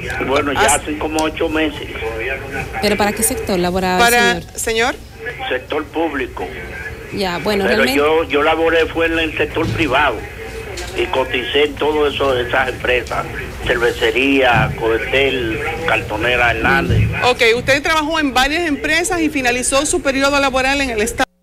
Bueno, ya hace como 8 meses. ¿Pero para qué sector laboral, señor? Sector público. Ya, bueno, pero realmente... yo laboré fue en el sector privado y coticé en todo eso de esas empresas, cervecería, Codetel, Cartonera Hernández. Ok, usted trabajó en varias empresas y finalizó su periodo laboral en el Estado.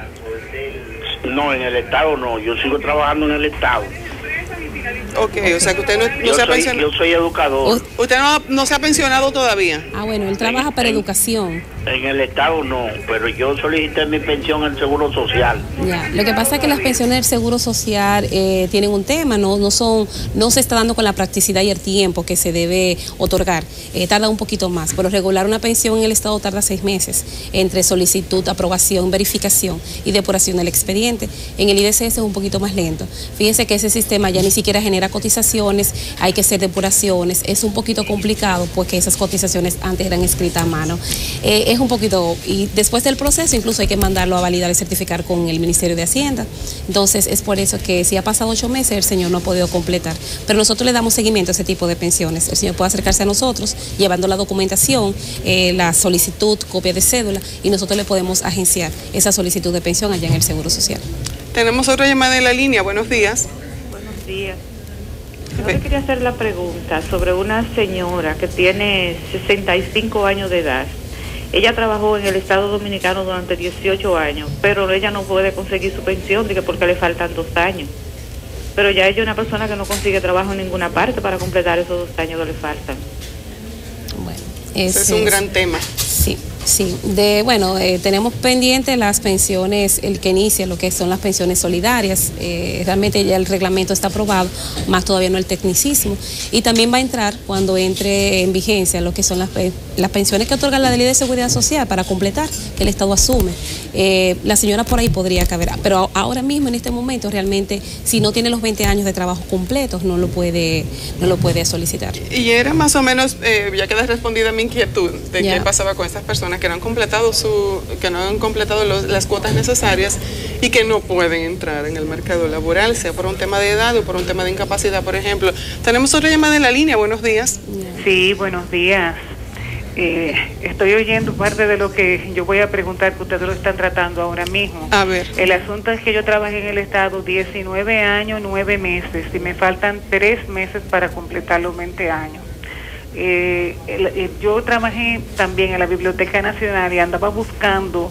No, en el Estado no, yo sigo trabajando en el Estado. Ok, o sea que usted no se ha pensionado. Yo soy educador. ¿Usted no se ha pensionado todavía? Ah, bueno, él trabaja para educación. En el Estado no, pero yo solicité mi pensión en el Seguro Social. Ya, lo que pasa es que las pensiones del Seguro Social tienen un tema, no se está dando con la practicidad y el tiempo que se debe otorgar. Tarda un poquito más. Por lo regular, una pensión en el Estado tarda 6 meses entre solicitud, aprobación, verificación y depuración del expediente. En el IDCS es un poquito más lento. Fíjense que ese sistema ya ni siquiera genera cotizaciones, hay que hacer depuraciones, es un poquito complicado porque esas cotizaciones antes eran escritas a mano. Es un poquito, y después del proceso incluso hay que mandarlo a validar y certificar con el Ministerio de Hacienda. Entonces es por eso que si ha pasado 8 meses el señor no ha podido completar, pero nosotros le damos seguimiento a ese tipo de pensiones. El señor puede acercarse a nosotros llevando la documentación, la solicitud, copia de cédula, y nosotros le podemos agenciar esa solicitud de pensión allá en el Seguro Social. Tenemos otra llamada en la línea. Buenos días. Buenos días. Yo le quería hacer la pregunta sobre una señora que tiene 65 años de edad. Ella trabajó en el Estado Dominicano durante 18 años, pero ella no puede conseguir su pensión porque le faltan 2 años. Pero ya ella es una persona que no consigue trabajo en ninguna parte para completar esos 2 años que le faltan. Bueno, ese es un gran tema. Sí, tenemos pendiente las pensiones, el que inicia lo que son las pensiones solidarias. Realmente ya el reglamento está aprobado, más todavía no el tecnicismo. Y también va a entrar cuando entre en vigencia lo que son las pensiones que otorga la Ley de Seguridad Social para completar, que el Estado asume. La señora por ahí podría caber, pero ahora mismo en este momento realmente si no tiene los 20 años de trabajo completos no lo puede solicitar. Y era más o menos, ya queda respondida mi inquietud de qué pasaba con estas personas que no han completado las cuotas necesarias y que no pueden entrar en el mercado laboral, sea por un tema de edad o por un tema de incapacidad, por ejemplo. Tenemos otra llamada en la línea. Buenos días. Sí, buenos días. Estoy oyendo parte de lo que yo voy a preguntar, que ustedes lo están tratando ahora mismo. A ver. El asunto es que yo trabajé en el Estado 19 años, 9 meses, y me faltan 3 meses para completar los 20 años. Yo trabajé también en la Biblioteca Nacional y andaba buscando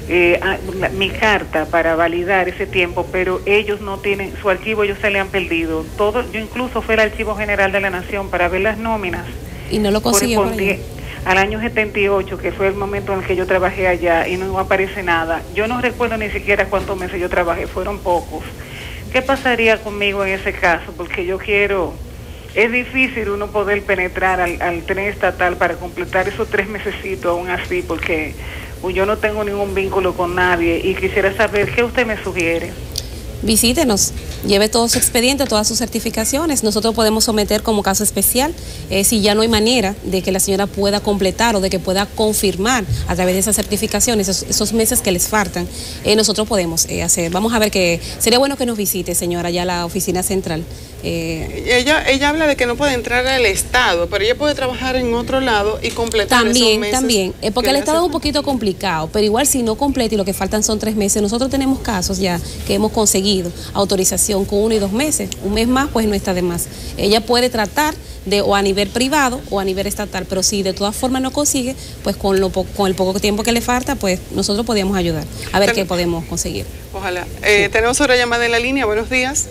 mi carta para validar ese tiempo, pero ellos no tienen, su archivo ellos se le han perdido. Yo incluso fui al Archivo General de la Nación para ver las nóminas. Y no lo consiguió. Al año 78, que fue el momento en el que yo trabajé allá, y no aparece nada. Yo no recuerdo ni siquiera cuántos meses yo trabajé, fueron pocos. ¿Qué pasaría conmigo en ese caso? Porque yo quiero... Es difícil uno poder penetrar al tren estatal para completar esos 3 mesecitos aún así, porque yo no tengo ningún vínculo con nadie y quisiera saber qué usted me sugiere. Visítenos, lleve todo su expediente, todas sus certificaciones. Nosotros podemos someter como caso especial si ya no hay manera de que la señora pueda completar o de que pueda confirmar a través de esas certificaciones esos meses que les faltan. Nosotros podemos hacer. Vamos a ver que sería bueno que nos visite, señora, ya a la oficina central. Ella habla de que no puede entrar al Estado, pero ella puede trabajar en otro lado y completar esos meses. También, porque el Estado es un poquito complicado, pero igual si no completa y lo que faltan son 3 meses, nosotros tenemos casos ya que hemos conseguido autorización con 1 y 2 meses, un mes más pues no está de más. Ella puede tratar o a nivel privado o a nivel estatal, pero si de todas formas no consigue, pues con el poco tiempo que le falta, pues nosotros podríamos ayudar a ver qué podemos conseguir. Ojalá. Sí. Tenemos otra llamada en la línea. Buenos días.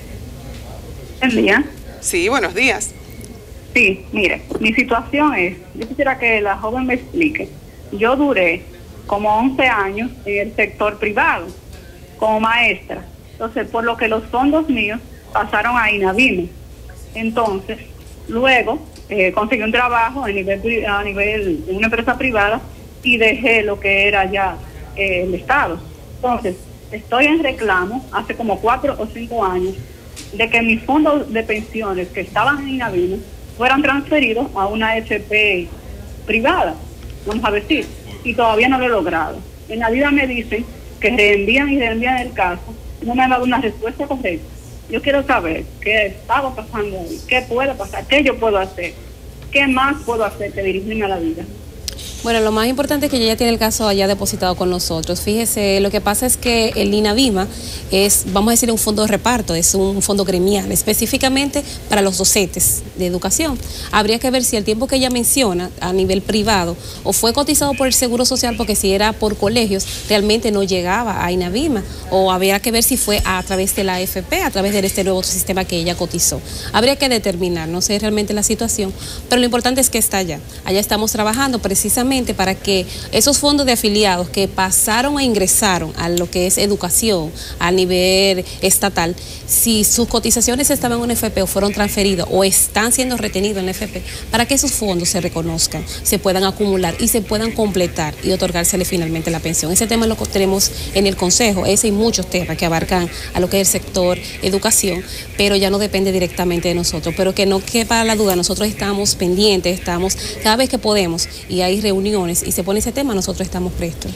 ¿Buen día? Sí, buenos días. Sí, mire, mi situación es, yo quisiera que la joven me explique. Yo duré como 11 años en el sector privado como maestra. Entonces, por lo que los fondos míos pasaron a INAVIME. Entonces, luego conseguí un trabajo a nivel en una empresa privada y dejé lo que era ya el Estado. Entonces, estoy en reclamo hace como 4 o 5 años de que mis fondos de pensiones que estaban en INAVIME fueran transferidos a una AFP privada, vamos a decir, y todavía no lo he logrado. En la vida me dicen que reenvían el caso, no me han dado una respuesta correcta. Yo quiero saber qué estaba pasando ahí, qué puede pasar, qué yo puedo hacer. ¿qué más puedo hacer que dirigirme a la vida? Bueno, lo más importante es que ella tiene el caso allá depositado con nosotros. Fíjese, lo que pasa es que el INAVIMA es, vamos a decir, un fondo de reparto, es un fondo gremial, específicamente para los docentes de educación. Habría que ver si el tiempo que ella menciona a nivel privado o fue cotizado por el Seguro Social, porque si era por colegios, realmente no llegaba a INAVIMA, o habría que ver si fue a través de la AFP, a través de este nuevo sistema que ella cotizó. Habría que determinar, no sé realmente la situación, pero lo importante es que está allá. Allá estamos trabajando precisamente para que esos fondos de afiliados que pasaron e ingresaron a lo que es educación a nivel estatal, si sus cotizaciones estaban en una FP o fueron transferidas o están siendo retenidos en la FP, para que esos fondos se reconozcan, se puedan acumular y se puedan completar y otorgársele finalmente la pensión. Ese tema lo tenemos en el Consejo, ese y muchos temas que abarcan a lo que es el sector educación, pero ya no depende directamente de nosotros. Pero que no quepa la duda, nosotros estamos pendientes, estamos cada vez que podemos y hay reuniones y se pone ese tema, nosotros estamos prestos.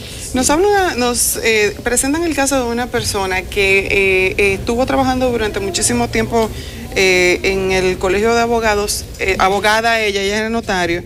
Nos presentan el caso de una persona que estuvo trabajando durante muchísimo tiempo en el Colegio de Abogados, abogada ella era notario,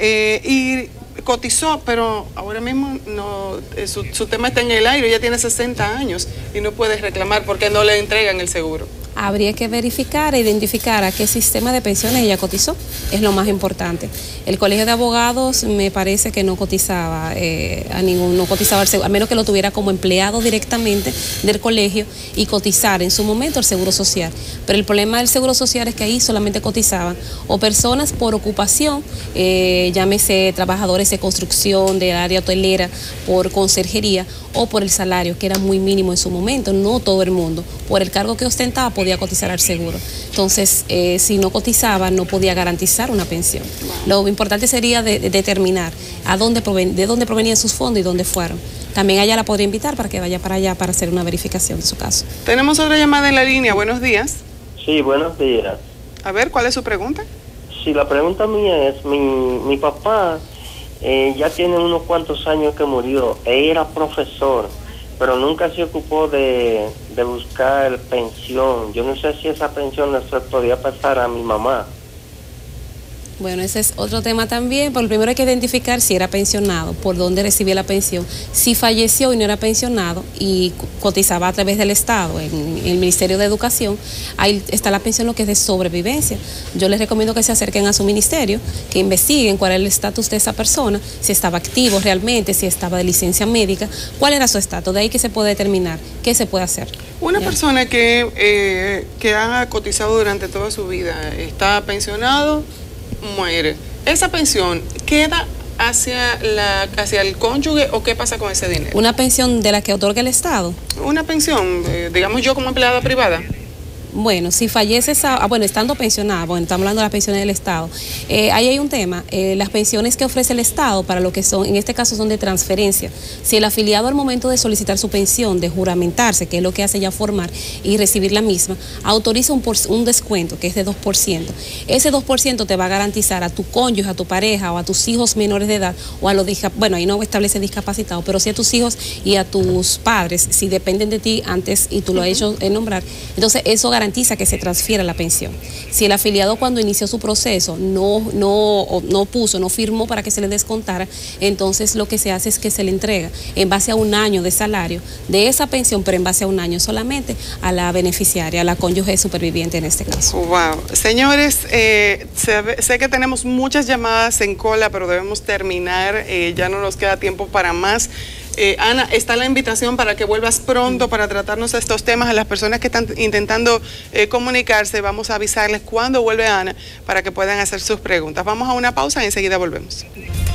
y cotizó, pero ahora mismo no, su tema está en el aire, ella tiene 60 años y no puede reclamar porque no le entregan el seguro. Habría que verificar e identificar a qué sistema de pensiones ella cotizó, es lo más importante. El Colegio de Abogados me parece que no cotizaba no cotizaba el seguro, a menos que lo tuviera como empleado directamente del colegio y cotizar en su momento el Seguro Social. Pero el problema del Seguro Social es que ahí solamente cotizaban o personas por ocupación, llámese trabajadores de construcción, del área hotelera, por conserjería o por el salario, que era muy mínimo en su momento. No todo el mundo, por el cargo que ostentaba, podía cotizar al seguro. Entonces, si no cotizaba, no podía garantizar una pensión. Lo importante sería determinar de dónde provenían sus fondos y dónde fueron. También ella la podría invitar para que vaya para allá para hacer una verificación de su caso. Tenemos otra llamada en la línea. Buenos días. Sí, buenos días. A ver, ¿cuál es su pregunta? Sí, la pregunta mía es, mi papá ya tiene unos cuantos años que murió. Él era profesor, pero nunca se ocupó de buscar pensión. Yo no sé si esa pensión le podía pasar a mi mamá. Bueno, ese es otro tema también. Por lo primero hay que identificar si era pensionado, por dónde recibía la pensión. Si falleció y no era pensionado y cotizaba a través del Estado, en el Ministerio de Educación, ahí está la pensión, lo que es de sobrevivencia. Yo les recomiendo que se acerquen a su ministerio, que investiguen cuál es el estatus de esa persona, si estaba activo realmente, si estaba de licencia médica, cuál era su estatus. De ahí que se puede determinar qué se puede hacer. Una persona que ha cotizado durante toda su vida, está pensionado, muere, ¿esa pensión queda hacia el cónyuge o qué pasa con ese dinero? ¿Una pensión de la que otorga el Estado? Una pensión, digamos yo como empleada privada. Bueno, si fallece estando pensionada, bueno, estamos hablando de las pensiones del Estado. Ahí hay un tema, las pensiones que ofrece el Estado para lo que son, en este caso son de transferencia. Si el afiliado al momento de solicitar su pensión, de juramentarse, que es lo que hace ya formar y recibir la misma, autoriza un descuento que es de 2%. Ese 2% te va a garantizar a tu cónyuge, a tu pareja o a tus hijos menores de edad o a los ahí no establece discapacitados, pero sí a tus hijos y a tus padres, si dependen de ti antes y tú lo has hecho nombrar. Entonces eso garantiza que se transfiera la pensión. Si el afiliado cuando inició su proceso no firmó para que se le descontara, entonces lo que se hace es que se le entrega en base a un año de salario de esa pensión, pero en base a un año solamente a la beneficiaria, a la cónyuge superviviente en este caso. Wow. Señores, sé que tenemos muchas llamadas en cola, pero debemos terminar, ya no nos queda tiempo para más. Ana, está la invitación para que vuelvas pronto para tratarnos estos temas. A las personas que están intentando comunicarse, vamos a avisarles cuándo vuelve Ana para que puedan hacer sus preguntas. Vamos a una pausa y enseguida volvemos.